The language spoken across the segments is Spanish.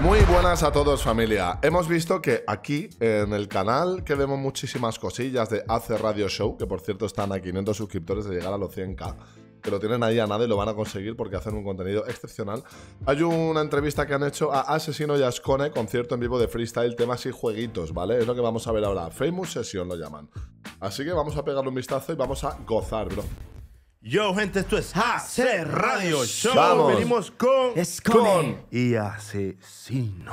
Muy buenas a todos, familia. Hemos visto que aquí en el canal que vemos muchísimas cosillas de Hace Radio Show, que por cierto están a 500 suscriptores de llegar a los 100k, que lo tienen ahí a nada y lo van a conseguir porque hacen un contenido excepcional. Hay una entrevista que han hecho a Asesino y Ascone, concierto en vivo de freestyle, temas y jueguitos, ¿vale? Es lo que vamos a ver ahora. Famous Session lo llaman. Así que vamos a pegarle un vistazo y vamos a gozar, bro. Yo, gente, esto es Hace Radio Show. Vamos. Venimos con Escone y Asesino.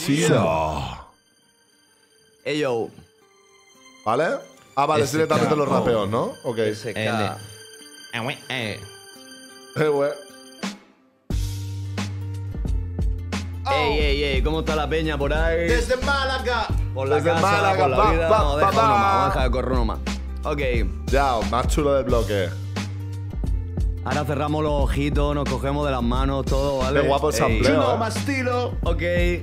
Ey, yo. ¿Vale? Ah, vale, es SK. directamente los rapeos, ¿no? Ok. SK. Güey. Ey, ¿cómo está la peña por ahí? Desde Málaga. Por la desde casa, Málaga, por la pa, vida. pa, Vamos a dejar pa, uno pa. más, vamos a dejar de correr uno más. Ok, Ya, más chulo del bloque. ahora cerramos los ojitos, nos cogemos de las manos, todo, ¿vale? Qué guapo el Ey. sampleo. Chulo, más estilo. Ok,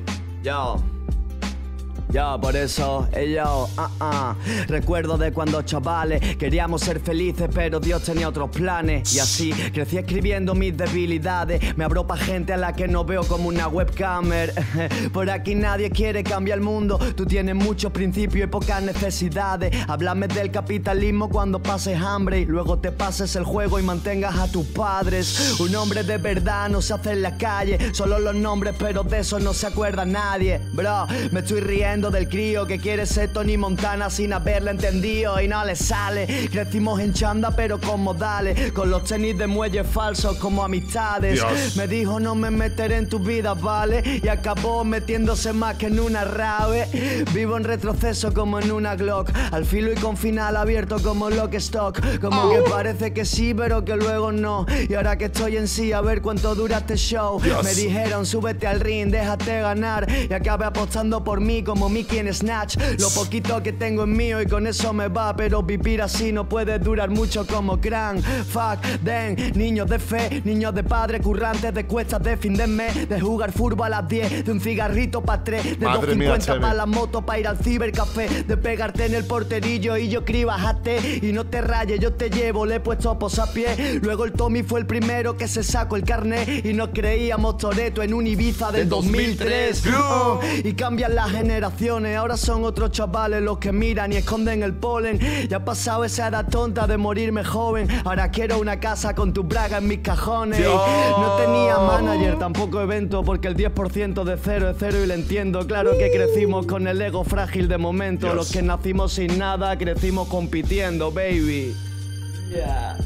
ya, por eso, recuerdo de cuando chavales queríamos ser felices, pero Dios tenía otros planes. Y así crecí escribiendo mis debilidades. Me abro pa' gente a la que no veo como una webcamer. Por aquí nadie quiere cambiar el mundo. Tú tienes muchos principios y pocas necesidades. Háblame del capitalismo cuando pases hambre y luego te pases el juego y mantengas a tus padres. Un hombre de verdad no se hace en la calle, solo los nombres, pero de eso no se acuerda nadie. Bro, me estoy riendo del crío que quiere ser Tony Montana sin haberlo entendido y no le sale. Crecimos en chanda pero con modales, con los tenis de muelles falsos como amistades. Dios. Me dijo no me meteré en tu vida, vale, y acabó metiéndose más que en una rave. Vivo en retroceso como en una Glock, al filo y con final abierto como Lock Stock. Como que parece que sí pero que luego no. Y ahora que estoy en sí a ver cuánto dura este show. Dios. Me dijeron súbete al ring, déjate ganar, y acabé apostando por mí como Mickey en Snatch. Lo poquito que tengo es mío y con eso me va, pero vivir así no puede durar mucho como Crank. Fuck them, niños de fe, niños de padre, currantes de cuestas de fin de mes, de jugar fútbol a las 10, de un cigarrito pa' 3, de Madre mía, 2.50 Chevy. pa' la moto pa' ir al cibercafé, de pegarte en el porterillo y yo bájate y no te rayes, yo te llevo, le he puesto a posapié. Luego el Tommy fue el primero que se sacó el carnet y nos creíamos Toretto en un Ibiza del 2003. Y cambian las generaciones, ahora son otros chavales los que miran y esconden el polen. Ya ha pasado esa edad tonta de morirme joven, ahora quiero una casa con tu braga en mis cajones. Dios. No tenía manager, tampoco evento, porque el 10% de cero es cero y le entiendo. Claro que crecimos con el ego frágil de momento. Dios. Los que nacimos sin nada, crecimos compitiendo, baby. Yeah.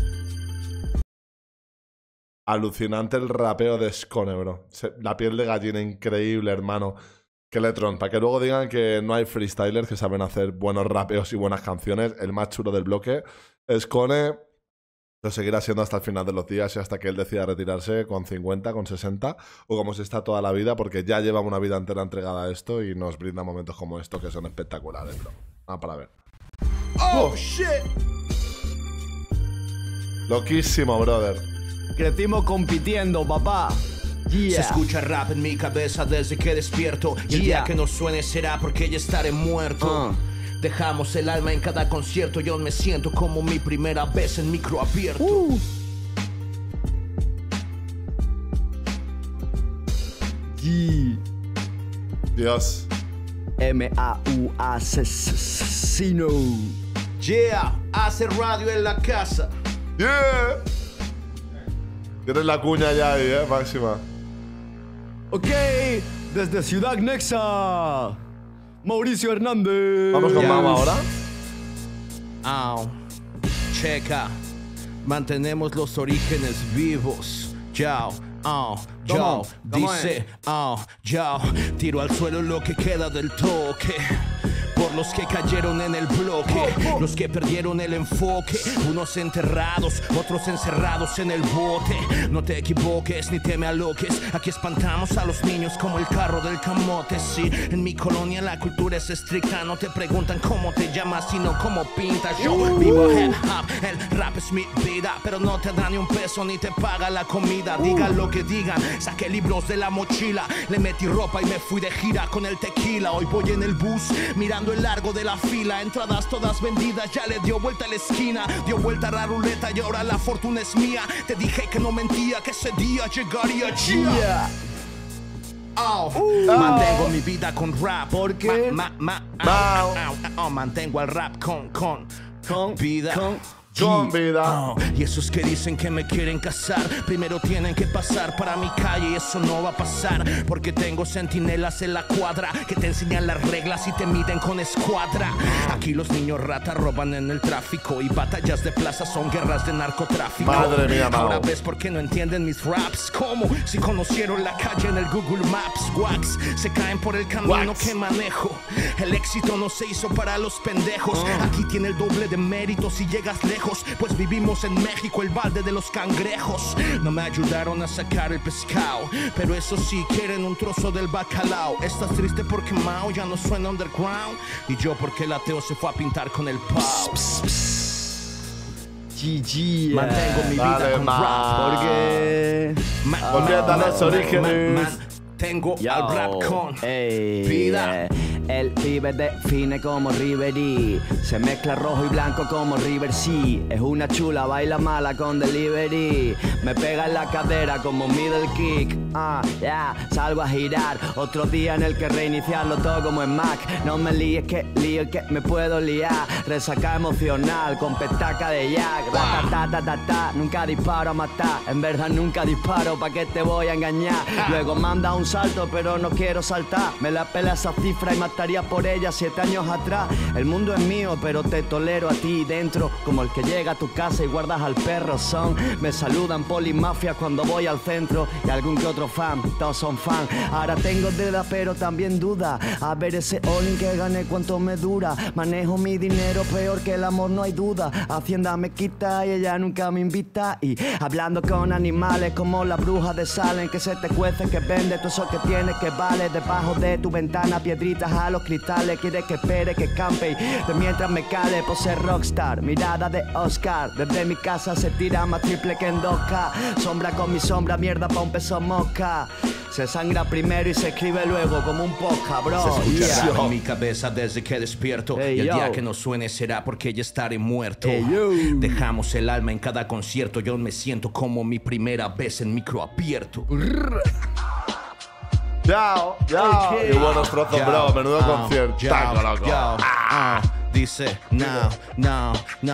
Alucinante el rapeo de Skone, bro. La piel de gallina increíble, hermano. Que letrón, para que luego digan que no hay freestylers que saben hacer buenos rapeos y buenas canciones. El más chulo del bloque. Skone lo seguirá siendo hasta el final de los días y hasta que él decida retirarse con 50, con 60 o como se está toda la vida, porque ya lleva una vida entera entregada a esto y nos brinda momentos como estos que son espectaculares, bro. Para ver. Oh, shit. Loquísimo, brother. Crecimos compitiendo, papá. Yeah. Se escucha rap en mi cabeza desde que despierto. Y el día Yeah. que no suene será porque ya estaré muerto. Dejamos el alma en cada concierto. Yo me siento como mi primera vez en micro abierto. Dios. M-A-U Asesino. Yeah, hace radio en la casa. Yeah. Tienes la cuña ya ahí, máxima. Ok, desde Ciudad Nexa, Mauricio Hernández. Vamos con Ya. Mama ahora. Checa. Mantenemos los orígenes vivos. Yao. Yo, dice, yo, tiro al suelo lo que queda del toque. Por los que cayeron en el bloque, los que perdieron el enfoque, unos enterrados, otros encerrados en el bote. No te equivoques ni te me aloques, aquí espantamos a los niños como el carro del camote. Sí, en mi colonia la cultura es estricta, no te preguntan cómo te llamas, sino cómo pintas. Yo vivo hip hop, el rap es mi vida, pero no te da ni un peso ni te paga la comida. Digan lo que digan, saqué libros de la mochila, le metí ropa y me fui de gira con el tequila. Hoy voy en el bus, mirando el largo de la fila, entradas todas vendidas, ya le dio vuelta a la esquina, dio vuelta a la ruleta y ahora la fortuna es mía. Te dije que no mentía, que ese día llegaría. Yeah. Mantengo mi vida con rap. ¿Por qué? Mantengo al rap con vida. Con vida. Y esos que dicen que me quieren casar, primero tienen que pasar para mi calle y eso no va a pasar, porque tengo centinelas en la cuadra que te enseñan las reglas y te miden con escuadra. Aquí los niños ratas roban en el tráfico y batallas de plaza son guerras de narcotráfico. Madre mía, Mau. Ahora ves por qué no entienden mis raps. ¿Cómo? Si conocieron la calle en el Google Maps. Wax, se caen por el camino que manejo. El éxito no se hizo para los pendejos. Aquí tiene el doble de mérito si llegas lejos, pues vivimos en México, el balde de los cangrejos. No me ayudaron a sacar el pescado, pero eso sí, quieren un trozo del bacalao. Estás triste porque Mao ya no suena underground, y yo porque el ateo se fue a pintar con el pau. GG. Mantengo mi vida Dale, con Mao. rap. Porque Volviendo a los orígenes. Tengo al rap con vida. El pibe define como Riverí. Se mezcla rojo y blanco como River Sea. Es una chula, baila mala con delivery. Me pega en la cadera como middle kick. Salgo a girar. Otro día en el que reiniciarlo todo como en Mac. No me líes que lío que me puedo liar. Resaca emocional con petaca de Jack. Nunca disparo a matar. En verdad nunca disparo, ¿pa' qué te voy a engañar? Luego manda un salto pero no quiero saltar. Me la pela esa cifra y mataría por ella 7 años atrás. El mundo es mío pero te tolero a ti dentro, como el que llega a tu casa y guardas al perro. Me saludan polimafia cuando voy al centro, y algún que otro fan, todos son fan. Ahora tengo deuda pero también duda. A ver ese all-in que gané cuánto me dura. Manejo mi dinero peor que el amor, no hay duda. Hacienda me quita y ella nunca me invita. Y hablando con animales como la bruja de Salem, que se te cuece, que vende todo eso que tienes, que vale. Debajo de tu ventana piedritas a los cristales. Quiere que espere, que campe y de mientras me cale por ser rockstar. Mirada de Oscar, desde mi casa se tira más triple que en 2K. Sombra con mi sombra, mierda pa' un peso mosca. Se sangra primero y se escribe luego como un podcast, bro. Se escucha rap en mi cabeza desde que despierto. Hey, y el yo. día que no suene será porque ya estaré muerto. Hey, yo. Dejamos el alma en cada concierto. Yo me siento como mi primera vez en micro abierto. Yao, yao. Ok. Y buenos trozos, bro. Menudo concierto. Taco, loco. Dice, no,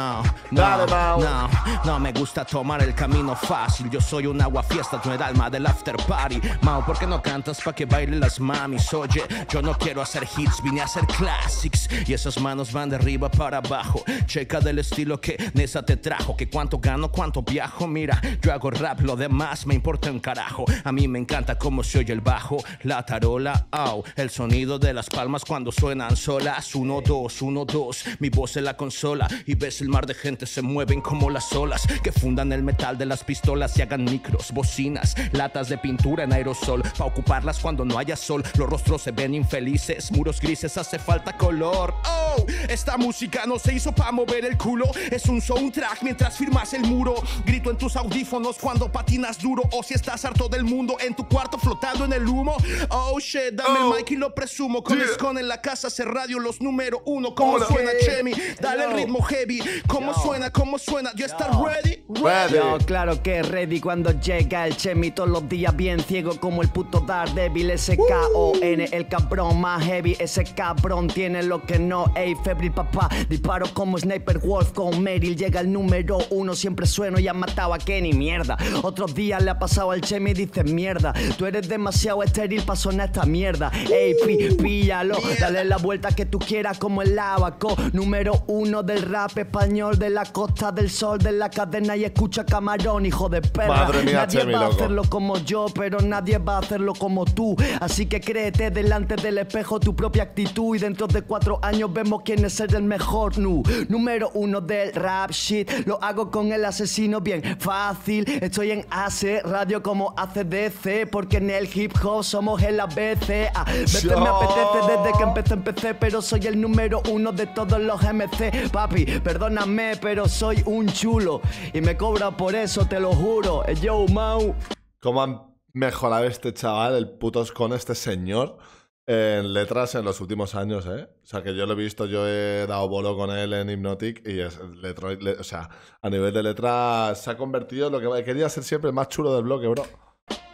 Dale, Mau. no me gusta tomar el camino fácil. Yo soy un aguafiestas, no el alma del after party. Mau, ¿por qué no cantas pa' que bailen las mamis? Oye, yo no quiero hacer hits, vine a hacer classics. Y esas manos van de arriba para abajo. Checa del estilo que Nessa te trajo. Que cuánto gano, cuánto viajo. Mira, yo hago rap, lo demás me importa un carajo. A mí me encanta cómo se oye el bajo, la tarola, el sonido de las palmas cuando suenan solas. 1, 2, 1, 2. Mi voz en la consola y ves el mar de gente se mueven como las olas que fundan el metal de las pistolas y hagan micros, bocinas, latas de pintura en aerosol pa' ocuparlas cuando no haya sol. Los rostros se ven infelices, muros grises, hace falta color. Esta música no se hizo pa' mover el culo, es un soundtrack mientras firmas el muro. Grito en tus audífonos cuando patinas duro, o si estás harto del mundo en tu cuarto flotando en el humo. Oh shit, dame el mic y lo presumo. Con Escon en la casa, hacer radio los número 1. ¿Cómo suena Chemi? Dale el ritmo heavy. ¿Cómo suena? ¿Cómo suena? ¿Ya estás ready? Yo, claro que ready cuando llega el Chemi. Todos los días bien ciego como el puto Daredevil. Ese K-O-N, el cabrón más heavy. Ese cabrón tiene lo que no. Ey, febril papá, disparo como Sniper Wolf con Meryl. Llega el número 1, siempre sueno y han matado a Kenny. Mierda, otros días le ha pasado al Chemi y dice mierda. Tú eres demasiado estéril pa' sonar esta mierda. Ey, píllalo, dale la vuelta que tú quieras como el abaco. Número 1 del rap español, de la Costa del Sol, de la cadena, y escucha Camarón, hijo de perra. Madre mía, nadie Chemi, va a loco. hacerlo como yo, pero nadie va a hacerlo como tú. Así que créete delante del espejo tu propia actitud, y dentro de 4 años vemos quién es el mejor. Número 1 del rap shit, lo hago con el asesino bien fácil. Estoy en AC Radio como ACDC, porque en el hip hop somos el ABC. A veces me apetece desde que empecé, pero soy el número 1 de todos los MC. Papi, perdóname, pero soy un chulo y me cobra por eso, te lo juro. Yo, Mau. ¿Cómo han mejorado este chaval, el puto Escon, este señor, en letras en los últimos años, eh? O sea, que yo lo he visto, yo he dado bolo con él en Hypnotic y es o sea, a nivel de letras se ha convertido en lo que quería ser siempre el más chulo del bloque, bro.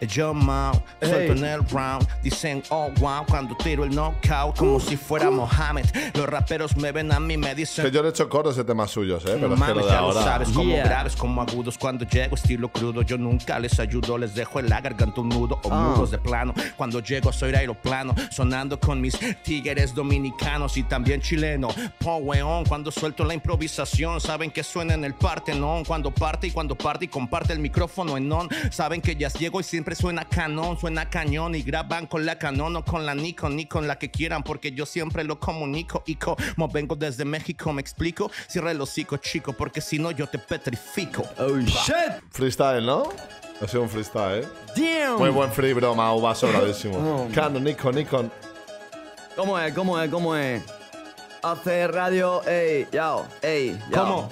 Yo Mao, suelto en el round. Dicen oh wow cuando tiro el knockout, como si fuera Mohamed. Los raperos me ven a mí, me dicen que yo le he hecho coros de temas suyos, pero no es que mames, lo de ya ahora... lo sabes, como graves, como agudos. Cuando llego estilo crudo, yo nunca les ayudo. Les dejo en la garganta un nudo o mudos de plano. Cuando llego soy aeroplano, sonando con mis tigres dominicanos y también chileno. Po weón, cuando suelto la improvisación, saben que suena en el Partenón. Cuando parte y comparte el micrófono en on. Saben que ya llego y siempre suena canon, suena cañón. Y graban con la Canon o con la Nikon, ni con la que quieran, porque yo siempre lo comunico. Y como vengo desde México, me explico. Cierra el hocico, chico, porque si no yo te petrifico. Oh shit. Freestyle, ¿no? Ha sido un freestyle, Damn. Muy buen free, bro, Mau, va sobradísimo. Canon, Nikon. ¿Cómo es? Hace radio, ey, yao, ¿Cómo?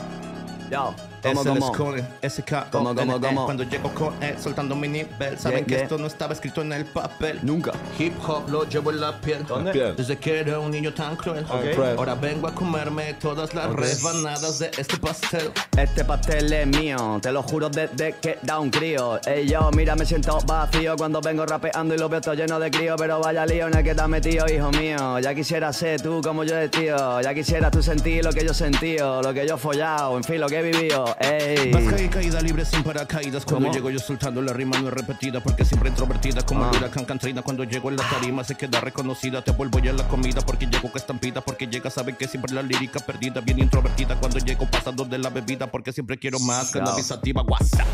Yao. Es el ¿Cómo? Scoring, SK, ¿Cómo? Cuando llego con soltando mi nivel, saben que esto no estaba escrito en el papel. Nunca. Hip hop lo llevo en la piel. Piel. Desde que era un niño tan cruel. cruel. Ahora vengo a comerme todas las rebanadas de este pastel. Este pastel es mío, te lo juro desde que da un crío. Ey yo, mira, me siento vacío cuando vengo rapeando y lo veo todo lleno de crío. Pero vaya lío en el que te has metido, hijo mío. Ya quisiera ser tú como yo de tío. Ya quisiera tú sentir lo que yo he sentido, lo que yo he follado, en fin, lo que he vivido. Ey. Caída libre sin paracaídas. Cuando ¿Cómo? llego yo soltando la rima no es repetida, porque siempre introvertida como el huracán Katrina. Cuando llego en la tarima se queda reconocida. Te vuelvo ya la comida porque llego que estampida. Porque llega, saben que siempre la lírica perdida, bien introvertida. Cuando llego pasando de la bebida, porque siempre quiero más que la visativa. WhatsApp.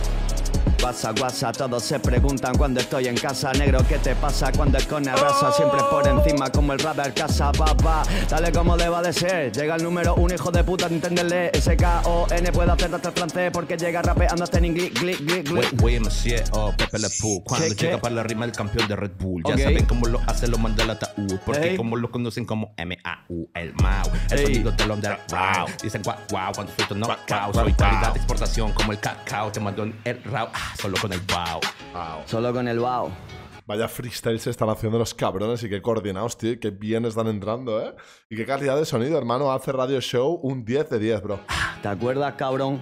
Guasa, todos se preguntan cuando estoy en casa. Negro, ¿qué te pasa cuando es con la raza? Siempre por encima como el rapper casa, papá. Dale como deba de ser. Llega el número 1, hijo de puta, entenderle. S-K-O-N, puedo hacer hasta el francés porque llega rapeando hasta en inglés. Wey, Monsieur, Pepe Le Pew. Cuando ¿Qué? llega para la rima el campeón de Red Bull. Ya Ok. saben cómo lo hace, lo manda al ataúd. Porque Ey. como lo conocen como M-A-U, el Mau. El Ey. sonido del underground. Dicen guau, cuando suelto knockout. Soy calidad de exportación como el cacao. Te mando en el raw, solo con el wow. Solo con el wow. Vaya freestyle se están haciendo los cabrones y qué coordinados, tío. Qué bien están entrando, Y qué calidad de sonido, hermano. Hace radio show un 10 de 10, bro. ¿Te acuerdas, cabrón?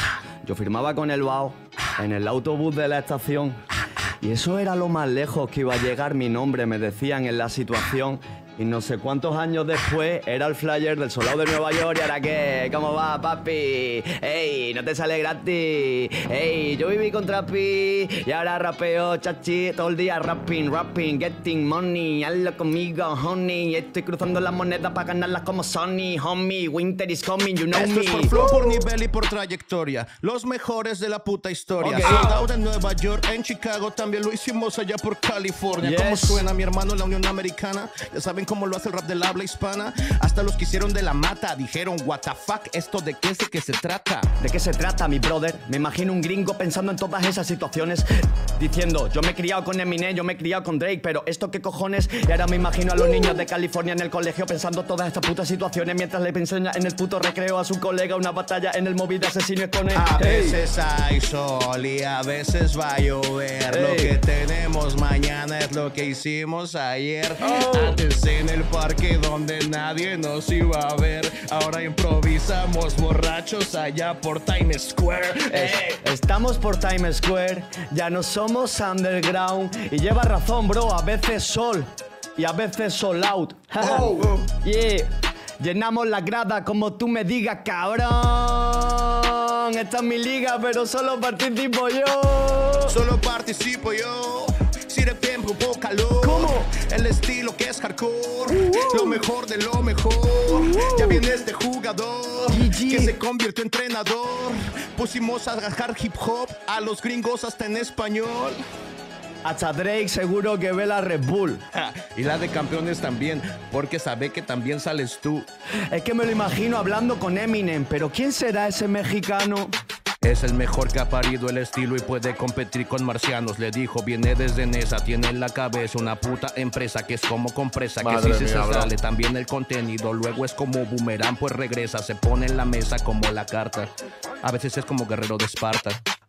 Yo firmaba con el wow en el autobús de la estación. Y eso era lo más lejos que iba a llegar mi nombre, me decían en la situación. Y no sé cuántos años después era el flyer del Solao de Nueva York. ¿Y ahora qué? ¿Cómo va, papi? ¡Ey! No te sale gratis. ¡Ey! Yo viví con Trapi y ahora rapeo, chachi. Todo el día rapping, getting money. Hazlo conmigo, honey. Estoy cruzando las monedas para ganarlas como Sony, homie. Winter is coming, you know Esto me. es por flow, por nivel y por trayectoria. Los mejores de la puta historia. Ok. Sold out en Nueva York, en Chicago, también lo hicimos allá por California. Yes. ¿Cómo suena mi hermano en la Unión Americana? Ya saben cómo lo hace el rap del habla hispana. Hasta los que hicieron de la mata dijeron what the fuck, ¿esto de qué se trata? ¿De qué se trata, mi brother? Me imagino un gringo pensando en todas esas situaciones, diciendo, yo me he criado con Eminem, yo me he criado con Drake, pero ¿esto qué cojones? Y ahora me imagino a los niños de California en el colegio pensando todas estas putas situaciones mientras le enseña en el puto recreo a su colega una batalla en el móvil de asesinos con él. A veces hay sol y a veces va a llover. Ey. Lo que tenemos mañana es lo que hicimos ayer. Antes en el parque donde nadie nos iba a ver. Ahora improvisamos borrachos allá por Times Square. Estamos por Times Square, ya no somos underground. Y lleva razón, bro, a veces sol y a veces sold out. Yeah. Llenamos la grada como tú me digas, cabrón. Esta es mi liga, pero solo participo yo. Solo participo yo. Si de tiempo, poco calor. ¿Cómo? El estilo que es hardcore. Lo mejor de lo mejor. Ya viene este jugador GG. que se convirtió en entrenador. Pusimos a hard hip hop a los gringos hasta en español. Hasta Drake seguro que ve la Red Bull. Y la de campeones también, porque sabe que también sales tú. Es que me lo imagino hablando con Eminem, pero ¿quién será ese mexicano? Es el mejor que ha parido el estilo y puede competir con marcianos. Le dijo, viene desde Nesa, tiene en la cabeza una puta empresa que es como compresa. Madre que si se mía, bro. sale también el contenido, luego es como boomerang, pues regresa, se pone en la mesa como la carta. A veces es como guerrero de Esparta.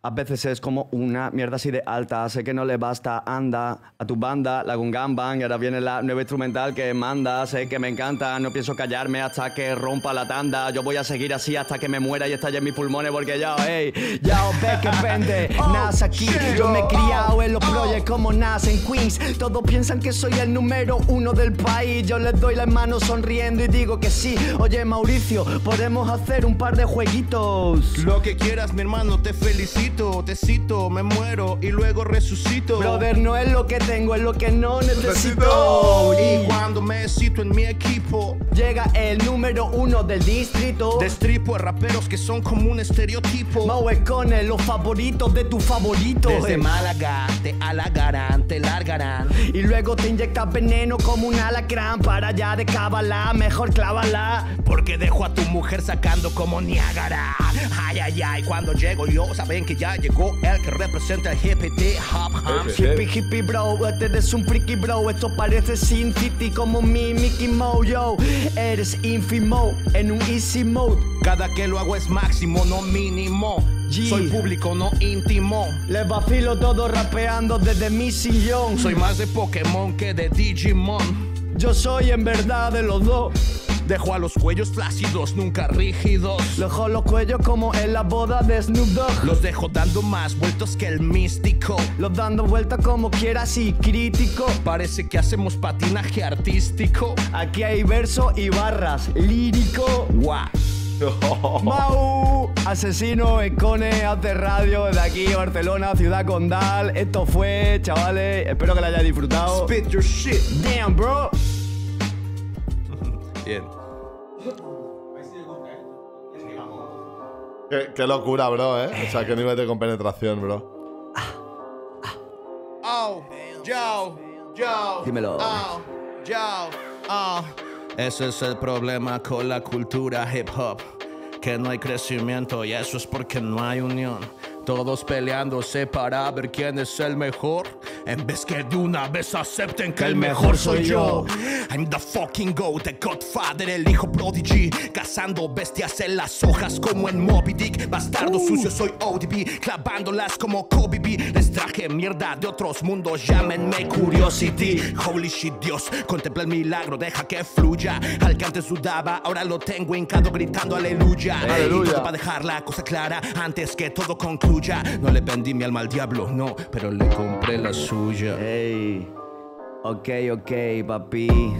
A veces es como una mierda así de alta, sé que no le basta, anda a tu banda, la Gungan Bang, y ahora viene la nueva instrumental que manda, sé que me encanta, no pienso callarme hasta que rompa la tanda, yo voy a seguir así hasta que me muera y estalle en mis pulmones porque ya, ves que vende, nace aquí, yo me he criado en los proyectos como nace en Queens, todos piensan que soy el número 1 del país, yo les doy las manos sonriendo y digo que sí, oye Mauricio, podemos hacer un par de jueguitos. Lo que quieras mi hermano, te felicito. Te cito, me muero y luego resucito. Brother, no es lo que tengo, es lo que no necesito. Y cuando me cito en mi equipo, llega el número 1 del distrito. Destripo a raperos que son como un estereotipo. Maue Cone, los favoritos de tu favorito. Desde Málaga te halagarán, te largarán. Y luego te inyectas veneno como un alacrán. Para allá de cábala, mejor clávala. Porque dejo a tu mujer sacando como Niágara. Ay, ay, ay, cuando llego yo, saben que ya llegó el que representa el hippie hop hop. Hippie, hippie, bro, este eres un freaky, bro. Esto parece Sin City como mi Mickey Moe, yo. Eres ínfimo en un easy mode. Cada que lo hago es máximo, no mínimo. G. Soy público, no íntimo. Les vacilo todo rapeando desde mi sillón. Soy más de Pokémon que de Digimon. Yo soy en verdad de los dos. Dejo a los cuellos flácidos, nunca rígidos. Dejo los cuellos como en la boda de Snoop Dogg. Los dejo dando más vueltos que el místico. Los dando vueltas como quieras y crítico. Parece que hacemos patinaje artístico. Aquí hay verso y barras, lírico. Guau. Mau, asesino en Cone, hace radio desde aquí, Barcelona, Ciudad Condal. Esto fue, chavales, espero que lo hayáis disfrutado. Spit your shit. Damn, bro. Bien. Qué locura, bro, O sea, qué nivel de compenetración, bro. Oh, yo. Dímelo. Ese es el problema con la cultura hip hop. Que no hay crecimiento y eso es porque no hay unión. Todos peleándose para ver quién es el mejor, en vez que de una vez acepten que el mejor soy yo. I'm the fucking GOAT, the Godfather, el hijo prodigy, cazando bestias en las hojas como en Moby Dick. Bastardo sucio soy ODB, clavándolas como Kobe B. Les traje mierda de otros mundos, llámenme Curiosity. Holy shit, Dios, contempla el milagro, deja que fluya. Al que antes dudaba, ahora lo tengo hincado gritando aleluya. Aleluya. Y todo para dejar la cosa clara antes que todo concluya. No le vendí mi alma al diablo, no, pero le compré la suya. Ey, ok, papi.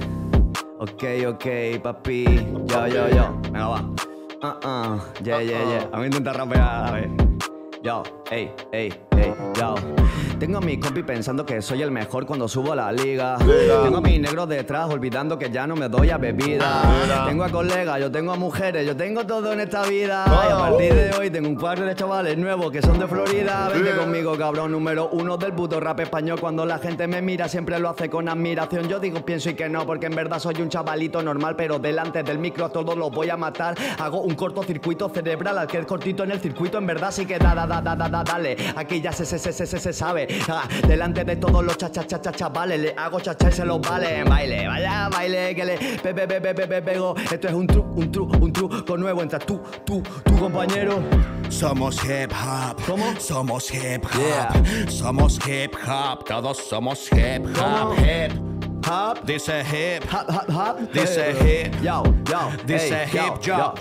Ok, papi. Yo. Venga, va. Yeah. Vamos a intentar rapear, a ver. Yo, ey, yo. Tengo a mi compi pensando que soy el mejor cuando subo a la liga. Tengo a mi negro detrás olvidando que ya no me doy a bebida. Tengo a colegas, yo tengo a mujeres, yo tengo todo en esta vida. Y a partir de hoy tengo un par de chavales nuevos que son de Florida. Vente conmigo, cabrón, número 1 del puto rap español. Cuando la gente me mira siempre lo hace con admiración. Yo digo, pienso y que no, porque en verdad soy un chavalito normal, pero delante del micro a todos los voy a matar. Hago un cortocircuito cerebral, al que es cortito en el circuito, en verdad sí que dale. Aquí ya se sabe. Delante de todos los chavales le hago chacha y se los vale. Baile, vaya baile que le pego. Esto es un truco nuevo entre tú, compañero. Somos hip hop. ¿Cómo? Somos hip hop. Yeah. Somos hip hop. Todos somos hip hop. ¿Cómo? Hip. Hop. Dice hip. Hop. Dice hip. Yo. Dice Ey, hip, yo.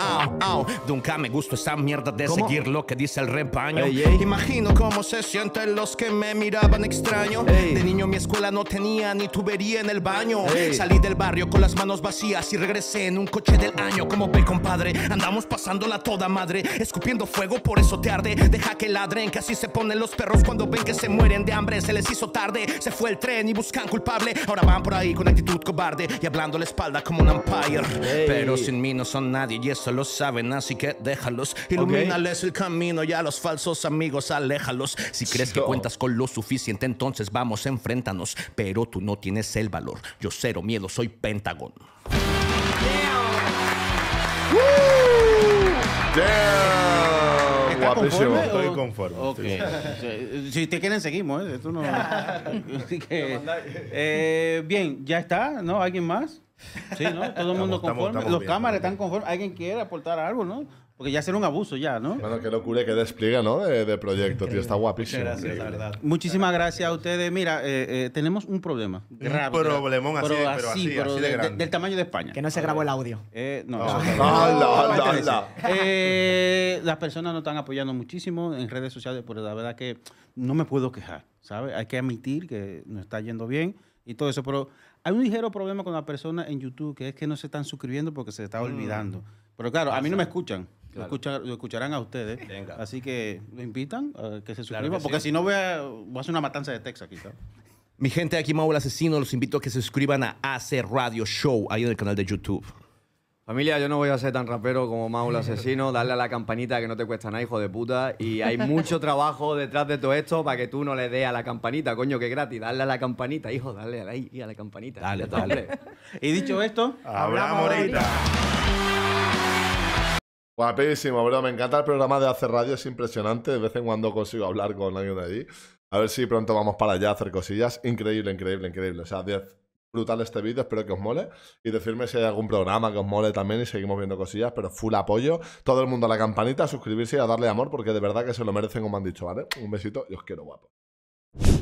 Nunca me gustó esa mierda de ¿Cómo? seguir lo que dice el rebaño. Ey. Imagino cómo se sienten los que me miraban extraño. Ey. De niño mi escuela no tenía ni tubería en el baño. Ey. Salí del barrio con las manos vacías y regresé en un coche del año. Como ve, compadre, andamos pasándola toda madre, escupiendo fuego, por eso te arde. Deja que ladren, que así se ponen los perros cuando ven que se mueren de hambre. Se les hizo tarde, se fue el tren y buscan culpable. Ahora van por ahí con actitud cobarde y hablando la espalda como un umpire. Ey. Pero sin mí no son nadie y eso lo saben, así que déjalos. Ilumínales el camino y a los falsos amigos aléjalos. Si crees que cuentas con lo suficiente, entonces vamos, enfréntanos. Pero tú no tienes el valor. Yo cero miedo, soy Pentagon. Damn. ¿Estás Guapísimo. conforme? Estoy conforme. Ok. Si te quieren, seguimos, ¿eh? Esto no... Así que, bien, ¿ya está? ¿No? ¿Alguien más? Sí, ¿no? Todo el mundo Estamos conforme. bien, Los estamos cámaras bien. están conformes. ¿Alguien quiere aportar algo, no? Porque ya será un abuso ya, ¿no? Bueno, qué locura y qué despliegue, ¿no? De proyecto, tío. Está guapísimo. Muchas gracias, la verdad. Muchísimas gracias a ustedes. Mira, tenemos un problema. Grave, problemón así, pero así de grande. del tamaño de España. Que no se grabó el audio. No. ¡Hala! Las personas nos están apoyando muchísimo en redes sociales, pero la verdad que no me puedo quejar, ¿sabes? Hay que admitir que nos está yendo bien y todo eso, pero hay un ligero problema con las personas en YouTube, que es que no se están suscribiendo porque se está olvidando. Pero claro, a mí no me escuchan. Lo escucharán a ustedes. Venga. Así que lo invitan a que se Claro suscriban, que porque sí. si no voy a hacer una matanza de Texas aquí, ¿sabes? Mi gente, aquí Mau el Asesino, los invito a que se suscriban a AC Radio Show, ahí en el canal de YouTube. Familia, yo no voy a ser tan rapero como Mau el Asesino. Darle a la campanita que no te cuesta nada, hijo de puta. Y hay mucho trabajo detrás de todo esto para que tú no le des a la campanita, coño, que es gratis. Darle a la campanita, hijo, dale ahí a la campanita. Dale, Ya está, dale. hombre. Y dicho esto, Hablamos ahorita. Guapísimo, bro. Me encanta el programa de Hacer Radio, es impresionante. De vez en cuando consigo hablar con alguien de allí. A ver si pronto vamos para allá a hacer cosillas. Increíble. O sea, 10. Brutal este vídeo, espero que os mole. Y decirme si hay algún programa que os mole también y seguimos viendo cosillas, pero full apoyo. Todo el mundo a la campanita, a suscribirse y a darle amor, porque de verdad que se lo merecen, como han dicho, ¿vale? Un besito y os quiero, guapo.